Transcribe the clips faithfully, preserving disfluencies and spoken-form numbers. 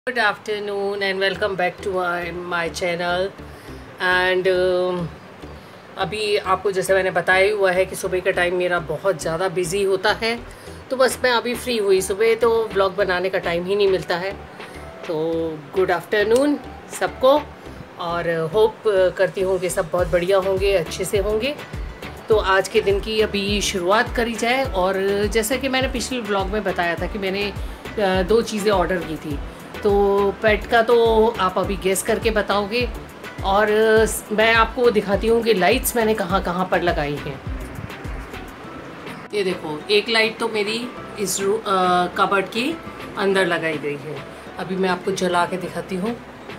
Good afternoon and welcome back to my channel. And अभी आपको जैसे मैंने बताया हुआ है कि सुबह का टाइम मेरा बहुत ज़्यादा बिज़ी होता है, तो बस मैं अभी फ्री हुई। सुबह तो व्लॉग बनाने का टाइम ही नहीं मिलता है। तो गुड आफ्टरनून सबको, और होप करती हूँ कि सब बहुत बढ़िया होंगे, अच्छे से होंगे। तो आज के दिन की अभी शुरुआत करी जाए। और जैसे कि मैंने पिछले व्लॉग में बताया था कि मैंने दो चीज़ें ऑर्डर की थी, तो पेट का तो आप अभी गेस करके बताओगे, और मैं आपको दिखाती हूँ कि लाइट्स मैंने कहाँ कहाँ पर लगाई हैं। ये देखो, एक लाइट तो मेरी इस कबर्ड के अंदर लगाई गई है। अभी मैं आपको जला के दिखाती हूँ।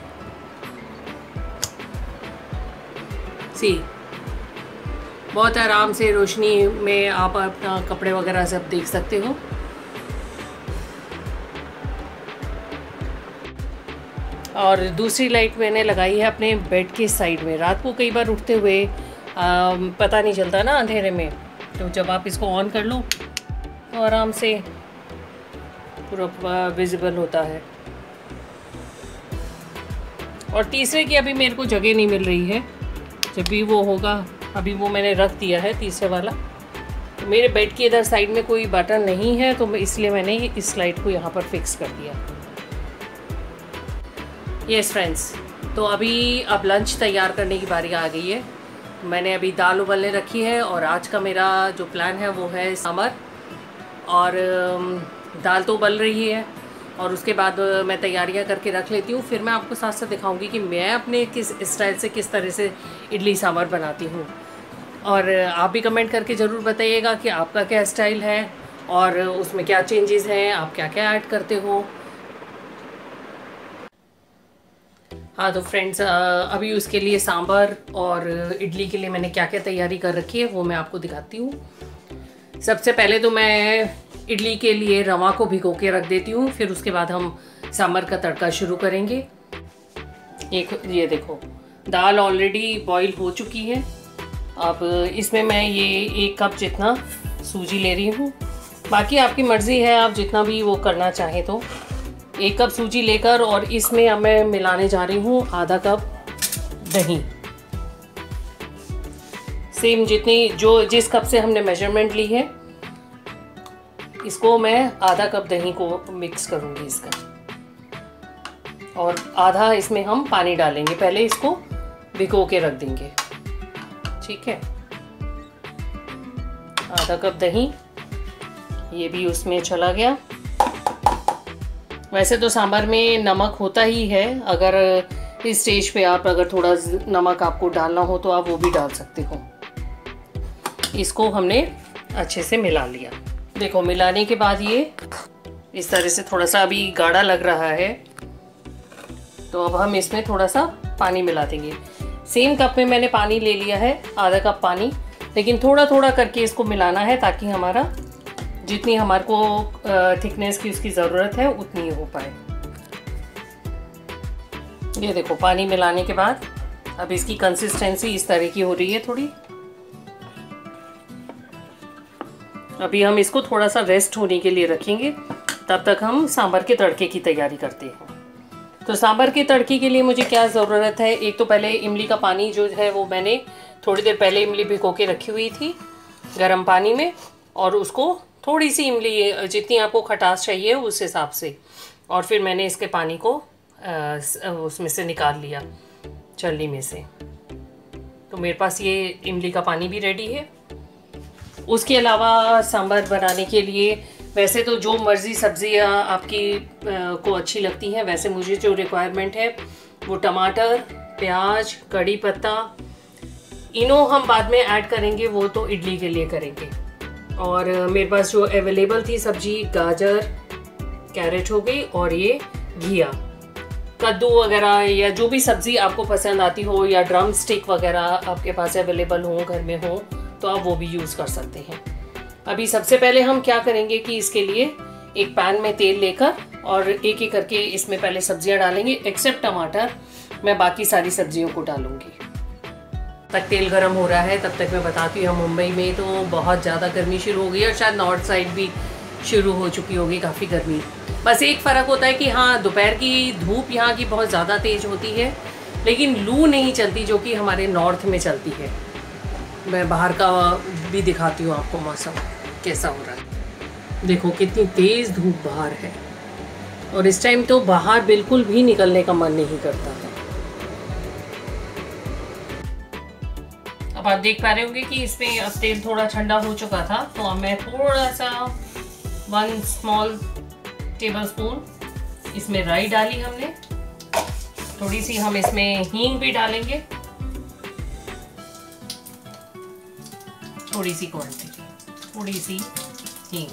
सी बहुत आराम से रोशनी में आप अपना कपड़े वगैरह सब देख सकते हो। और दूसरी लाइट मैंने लगाई है अपने बेड के साइड में। रात को कई बार उठते हुए आ, पता नहीं चलता ना अंधेरे में, तो जब आप इसको ऑन कर लो तो आराम से पूरा विजिबल होता है। और तीसरे की अभी मेरे को जगह नहीं मिल रही है, जब भी वो होगा। अभी वो मैंने रख दिया है तीसरे वाला। तो मेरे बेड के इधर साइड में कोई बटन नहीं है, तो इसलिए मैंने इस लाइट को यहाँ पर फिक्स कर दिया। यस फ्रेंड्स, तो अभी अब लंच तैयार करने की बारी आ गई है। मैंने अभी दाल उबलने रखी है, और आज का मेरा जो प्लान है वो है सांभर। और दाल तो उबल रही है, और उसके बाद मैं तैयारियां करके रख लेती हूँ। फिर मैं आपको साथ साथ दिखाऊंगी कि मैं अपने किस स्टाइल से किस तरह से इडली सांभर बनाती हूँ। और आप भी कमेंट करके ज़रूर बताइएगा कि आपका क्या स्टाइल है, और उसमें क्या चेंजेस हैं, आप क्या क्या ऐड करते हो। हाँ तो फ्रेंड्स, अभी उसके लिए सांभर और इडली के लिए मैंने क्या क्या तैयारी कर रखी है वो मैं आपको दिखाती हूँ। सबसे पहले तो मैं इडली के लिए रवा को भिगो के रख देती हूँ, फिर उसके बाद हम सांभर का तड़का शुरू करेंगे। एक ये देखो, दाल ऑलरेडी बॉईल हो चुकी है। अब इसमें मैं ये एक कप जितना सूजी ले रही हूँ। बाकी आपकी मर्ज़ी है, आप जितना भी वो करना चाहें। तो एक कप सूजी लेकर, और इसमें अब मैं मिलाने जा रही हूँ आधा कप दही। सेम जितनी जो जिस कप से हमने मेजरमेंट ली है, इसको मैं आधा कप दही को मिक्स करूँगी इसका, और आधा इसमें हम पानी डालेंगे। पहले इसको भिगो के रख देंगे, ठीक है। आधा कप दही ये भी उसमें चला गया। वैसे तो सांभर में नमक होता ही है, अगर इस स्टेज पे आप अगर थोड़ा नमक आपको डालना हो तो आप वो भी डाल सकते हो। इसको हमने अच्छे से मिला लिया। देखो, मिलाने के बाद ये इस तरह से थोड़ा सा अभी गाढ़ा लग रहा है, तो अब हम इसमें थोड़ा सा पानी मिला देंगे। सेम कप में मैंने पानी ले लिया है, आधा कप पानी, लेकिन थोड़ा थोड़ा करके इसको मिलाना है, ताकि हमारा जितनी हमारे को थिकनेस की उसकी ज़रूरत है उतनी हो पाए। ये देखो, पानी मिलाने के बाद अब इसकी कंसिस्टेंसी इस तरह की हो रही है थोड़ी। अभी हम इसको थोड़ा सा रेस्ट होने के लिए रखेंगे, तब तक हम सांभर के तड़के की तैयारी करते हैं। तो सांभर के तड़के के लिए मुझे क्या ज़रूरत है, एक तो पहले इमली का पानी जो है वो मैंने थोड़ी देर पहले इमली भिगो के रखी हुई थी गर्म पानी में, और उसको थोड़ी सी इमली जितनी आपको खटास चाहिए उस हिसाब से, और फिर मैंने इसके पानी को आ, उसमें से निकाल लिया छलनी में से। तो मेरे पास ये इमली का पानी भी रेडी है। उसके अलावा सांभर बनाने के लिए वैसे तो जो मर्ज़ी सब्जियां आपकी आ, को अच्छी लगती हैं, वैसे मुझे जो रिक्वायरमेंट है वो टमाटर, प्याज, कड़ी पत्ता, इनो हम बाद में ऐड करेंगे, वो तो इडली के लिए करेंगे। और मेरे पास जो अवेलेबल थी सब्जी, गाजर, कैरेट हो गई, और ये घिया, कद्दू वगैरह, या जो भी सब्ज़ी आपको पसंद आती हो, या ड्रम स्टिक वगैरह आपके पास अवेलेबल हो, घर में हो, तो आप वो भी यूज़ कर सकते हैं। अभी सबसे पहले हम क्या करेंगे कि इसके लिए एक पैन में तेल लेकर, और एक एक करके इसमें पहले सब्जियां डालेंगे, एक्सेप्ट टमाटर। मैं बाकी सारी सब्जियों को डालूंगी। तक तेल गर्म हो रहा है, तब तक मैं बताती हूँ, मुंबई में तो बहुत ज़्यादा गर्मी शुरू हो गई, और शायद नॉर्थ साइड भी शुरू हो चुकी होगी काफ़ी गर्मी। बस एक फ़र्क होता है कि हाँ दोपहर की धूप यहाँ की बहुत ज़्यादा तेज़ होती है, लेकिन लू नहीं चलती जो कि हमारे नॉर्थ में चलती है। मैं बाहर का भी दिखाती हूँ आपको मौसम कैसा हो रहा है। देखो कितनी तेज़ धूप बाहर है, और इस टाइम तो बाहर बिल्कुल भी निकलने का मन नहीं करता है। अब आप देख पा रहे होंगे कि इसमें अब तेल थोड़ा ठंडा हो चुका था, तो अब मैं थोड़ा सा वन स्मॉल टेबल स्पून इसमें राई डाली हमने। थोड़ी सी हम इसमें हींग भी डालेंगे, थोड़ी सी क्वांटिटी, थोड़ी सी हींग।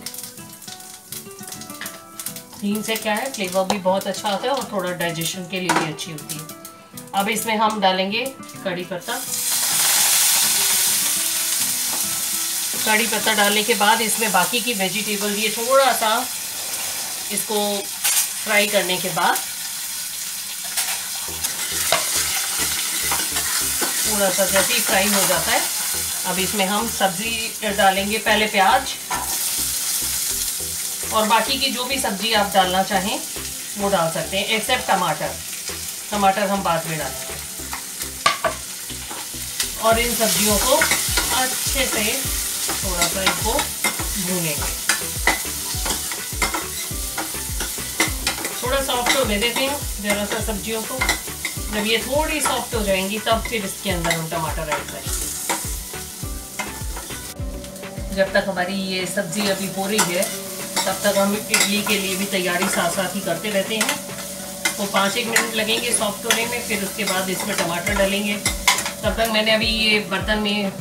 हींग से क्या है, फ्लेवर भी बहुत अच्छा आता है और थोड़ा डाइजेशन के लिए भी अच्छी होती है। अब इसमें हम डालेंगे कड़ी पत्ता। कड़ी पत्ता डालने के बाद इसमें बाकी की वेजिटेबल, ये थोड़ा सा इसको फ्राई करने के बाद थोड़ा सा जैसे ही फ्राई हो जाता है, अब इसमें हम सब्जी डालेंगे। पहले प्याज और बाकी की जो भी सब्जी आप डालना चाहें वो डाल सकते हैं, एक्सेप्ट टमाटर। टमाटर हम बाद में डालेंगे। और इन सब्जियों को अच्छे से थोड़ा सा इसको भूनेंगे। थोड़ा सॉफ्ट होने देते हैं जरा सा सब्जियों को। जब ये थोड़ी सॉफ्ट हो जाएंगी तब फिर इसके अंदर हम टमाटर ऐड करेंगे। जब तक हमारी ये सब्जी अभी हो रही है तब तक हम इडली के लिए भी तैयारी साथ साथ ही करते रहते हैं। तो पाँच एक मिनट लगेंगे सॉफ्ट होने में, फिर उसके बाद इसमें टमाटर डालेंगे। तब तक मैंने अभी ये बर्तन में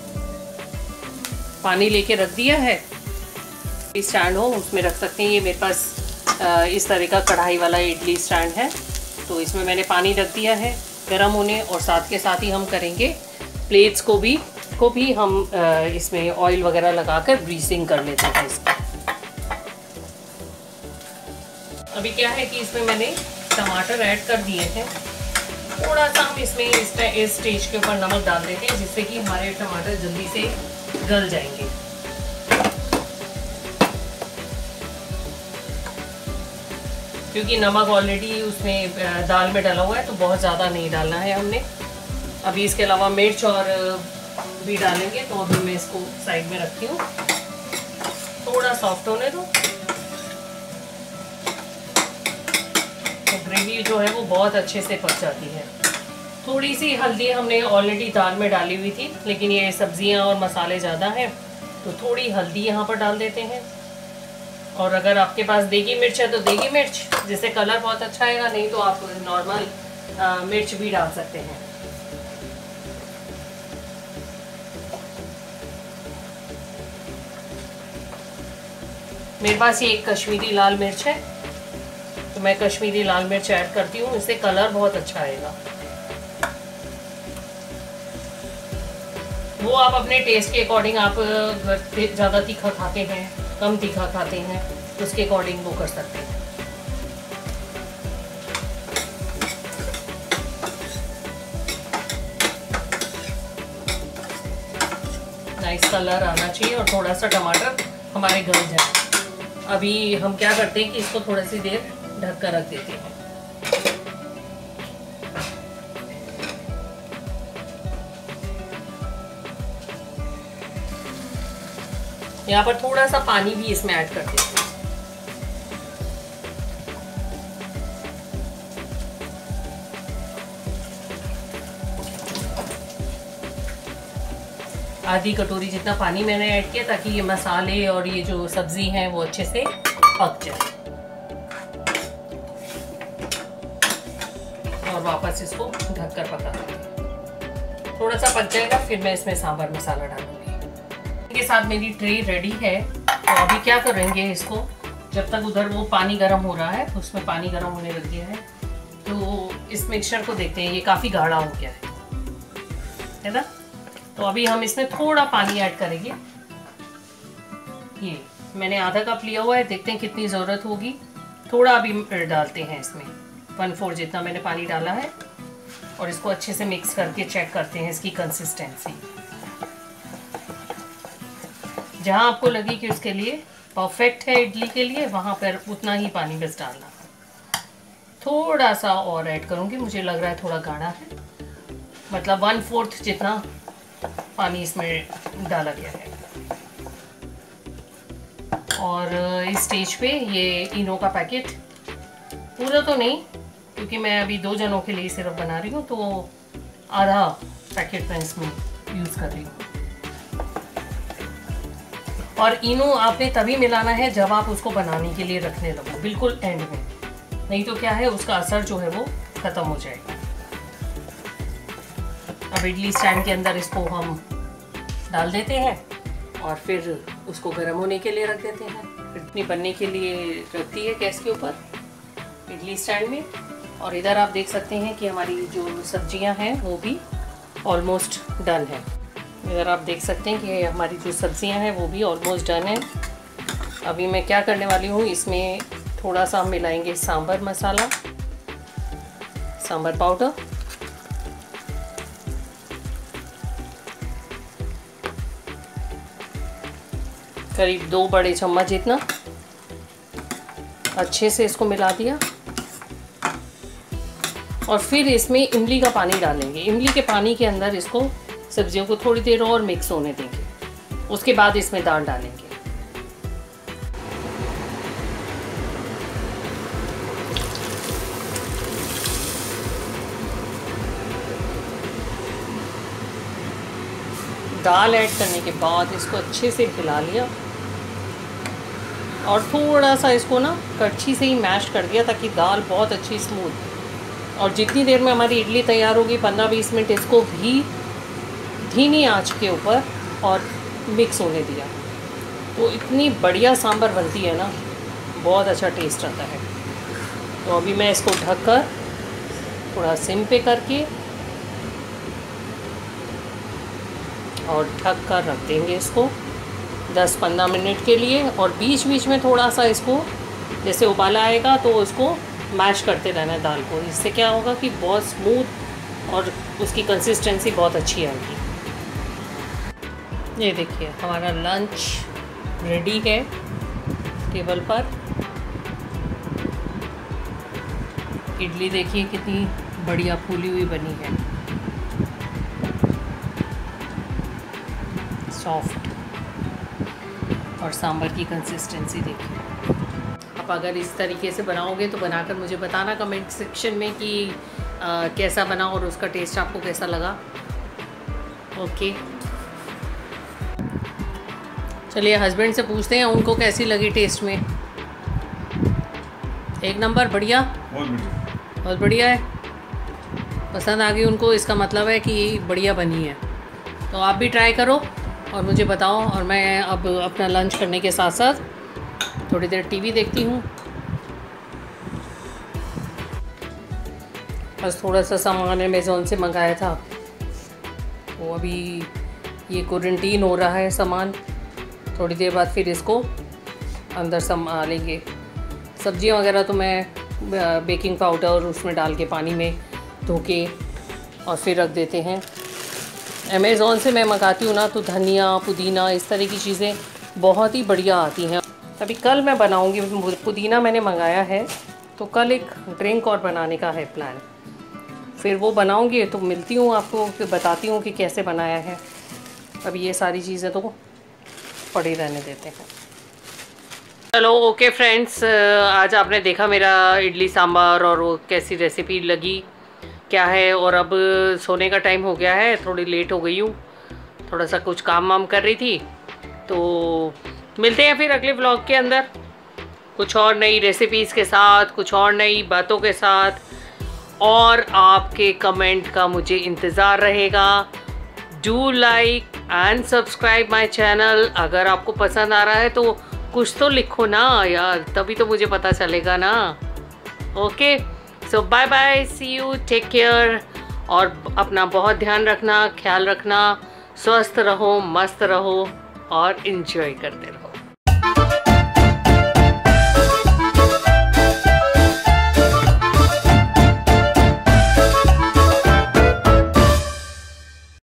पानी लेके रख दिया है। स्टैंड हो उसमें रख सकते हैं। ये मेरे पास इस तरह का कढ़ाई वाला इडली स्टैंड है, तो इसमें मैंने पानी रख दिया है गर्म होने, और साथ के साथ ही हम करेंगे प्लेट्स को भी को भी हम इसमें ऑयल वगैरह लगाकर ग्रीसिंग कर लेते हैं इसको। अभी क्या है कि इसमें मैंने टमाटर ऐड कर दिए हैं। थोड़ा सा हम इसमें इस इस स्टेज के ऊपर नमक डाल देते हैं, जिससे कि हमारे टमाटर जल्दी से गल जाएंगे। क्योंकि नमक ऑलरेडी उसमें दाल में डाला हुआ है, तो बहुत ज़्यादा नहीं डालना है हमने। अभी इसके अलावा मिर्च और भी डालेंगे, तो अभी मैं इसको साइड में रखती हूँ। थोड़ा सॉफ्ट होने दो। तो ग्रेवी जो है वो बहुत अच्छे से पक जाती है। थोड़ी सी हल्दी हमने ऑलरेडी दाल में डाली हुई थी, लेकिन ये सब्जियां और मसाले ज़्यादा हैं तो थोड़ी हल्दी यहाँ पर डाल देते हैं। और अगर आपके पास देगी मिर्च है तो देगी मिर्च, जिससे कलर बहुत अच्छा आएगा, नहीं तो आप नॉर्मल मिर्च भी डाल सकते हैं। मेरे पास ये एक कश्मीरी लाल मिर्च है, तो मैं कश्मीरी लाल मिर्च ऐड करती हूँ, इससे कलर बहुत अच्छा आएगा। वो आप अपने टेस्ट के अकॉर्डिंग, आप ज़्यादा तीखा खाते हैं, कम तीखा खाते हैं, तो उसके अकॉर्डिंग वो कर सकते हैं। नाइस कलर आना चाहिए और थोड़ा सा टमाटर हमारे गल जाए। अभी हम क्या करते हैं कि इसको थोड़ी सी देर ढक कर रख देते हैं। यहाँ पर थोड़ा सा पानी भी इसमें ऐड कर देते हैं। आधी कटोरी जितना पानी मैंने ऐड किया, ताकि ये मसाले और ये जो सब्जी है वो अच्छे से पक जाए। और वापस इसको ढक कर पका देंगे। थोड़ा सा पक जाएगा, फिर मैं इसमें सांभर मसाला डालूंगी। के साथ मेरी ट्रे रेडी है। तो अभी क्या करेंगे, इसको जब तक उधर वो पानी गर्म हो रहा है, तो उसमें पानी गर्म होने लग गया है, तो इस मिक्सचर को देखते हैं। ये काफ़ी गाढ़ा हो गया है, है ना। तो अभी हम इसमें थोड़ा पानी ऐड करेंगे। ये मैंने आधा कप लिया हुआ है, देखते हैं कितनी ज़रूरत होगी। थोड़ा अभी डालते हैं इसमें, वन फोर जितना मैंने पानी डाला है, और इसको अच्छे से मिक्स करके चेक करते हैं इसकी कंसिस्टेंसी। जहाँ आपको लगे कि उसके लिए परफेक्ट है इडली के लिए, वहाँ पर उतना ही पानी बस डालना। थोड़ा सा और ऐड करूँगी, मुझे लग रहा है थोड़ा गाढ़ा है, मतलब वन फोर्थ जितना पानी इसमें डाला गया है। और इस स्टेज पे ये इनो का पैकेट, पूरा तो नहीं क्योंकि मैं अभी दो जनों के लिए सिर्फ बना रही हूँ, तो आधा पैकेट मैं इसमें यूज़ कर रही हूँ। और इनो आपने तभी मिलाना है जब आप उसको बनाने के लिए रखने लगो, बिल्कुल एंड में, नहीं तो क्या है उसका असर जो है वो ख़त्म हो जाएगा। अब इडली स्टैंड के अंदर इसको हम डाल देते हैं और फिर उसको गर्म होने के लिए रख देते हैं। इडली बनने के लिए रखती है गैस के ऊपर इडली स्टैंड में। और इधर आप देख सकते हैं कि हमारी जो सब्जियां हैं वो भी ऑलमोस्ट डन है। इधर आप देख सकते हैं कि हमारी जो सब्जियां हैं वो भी ऑलमोस्ट डन है। अभी मैं क्या करने वाली हूँ, इसमें थोड़ा सा हम मिलाएंगे सांभर मसाला, सांभर पाउडर, करीब दो बड़े चम्मच जितना। अच्छे से इसको मिला दिया और फिर इसमें इमली का पानी डालेंगे। इमली के पानी के अंदर इसको सब्जियों को थोड़ी देर और मिक्स होने देंगे, उसके बाद इसमें दाल डालेंगे। दाल ऐड करने के बाद इसको अच्छे से हिला लिया और थोड़ा सा इसको ना कड़छी से ही मैश कर दिया ताकि दाल बहुत अच्छी स्मूथ। और जितनी देर में हमारी इडली तैयार होगी, पंद्रह बीस मिनट इसको भी धीमी आंच के ऊपर और मिक्स होने दिया, तो इतनी बढ़िया सांभर बनती है ना, बहुत अच्छा टेस्ट आता है। तो अभी मैं इसको ढककर थोड़ा सिम पे करके और ढक कर रख देंगे इसको दस पंद्रह मिनट के लिए। और बीच बीच में थोड़ा सा इसको जैसे उबाला आएगा तो उसको मैश करते रहना है दाल को। इससे क्या होगा कि बहुत स्मूथ और उसकी कंसिस्टेंसी बहुत अच्छी आएगी। ये देखिए हमारा लंच रेडी है टेबल पर। इडली देखिए कितनी बढ़िया फूली हुई बनी है, सॉफ्ट, और सांभर की कंसिस्टेंसी देखिए। आप अगर इस तरीके से बनाओगे तो बनाकर मुझे बताना कमेंट सेक्शन में कि आ, कैसा बना और उसका टेस्ट आपको कैसा लगा। ओके, चलिए हस्बैंड से पूछते हैं उनको कैसी लगी टेस्ट में। एक नंबर, बढ़िया, बहुत बढ़िया है, पसंद आ गई उनको, इसका मतलब है कि बढ़िया बनी है। तो आप भी ट्राई करो और मुझे बताओ। और मैं अब अपना लंच करने के साथ साथ थोड़ी देर टीवी देखती हूँ। बस थोड़ा सा सामान अमेज़ॉन से मंगाया था, वो अभी ये क्वारंटीन हो रहा है सामान, थोड़ी देर बाद फिर इसको अंदर संभालेंगे। सब्जियाँ वगैरह तो मैं बेकिंग पाउडर उसमें डाल के पानी में धो के और फिर रख देते हैं। अमेज़ॉन से मैं मंगाती हूँ ना, तो धनिया पुदीना इस तरह की चीज़ें बहुत ही बढ़िया आती हैं। अभी कल मैं बनाऊँगी, पुदीना मैंने मंगाया है, तो कल एक ड्रिंक और बनाने का है प्लान, फिर वो बनाऊँगी तो मिलती हूँ आपको, फिर बताती हूँ कि कैसे बनाया है। अभी ये सारी चीज़ें तो पड़ी रहने देते हैं। चलो ओके फ्रेंड्स, आज आपने देखा मेरा इडली सांभर और वो कैसी रेसिपी लगी क्या है। और अब सोने का टाइम हो गया है, थोड़ी लेट हो गई हूँ, थोड़ा सा कुछ काम वाम कर रही थी। तो मिलते हैं फिर अगले व्लॉग के अंदर कुछ और नई रेसिपीज़ के साथ, कुछ और नई बातों के साथ। और आपके कमेंट का मुझे इंतज़ार रहेगा। Do like and subscribe my channel. अगर आपको पसंद आ रहा है तो कुछ तो लिखो ना यार, तभी तो मुझे पता चलेगा ना। Okay, so bye bye, see you, take care. और अपना बहुत ध्यान रखना, ख्याल रखना, स्वस्थ रहो, मस्त रहो और इन्जॉय करते रहो।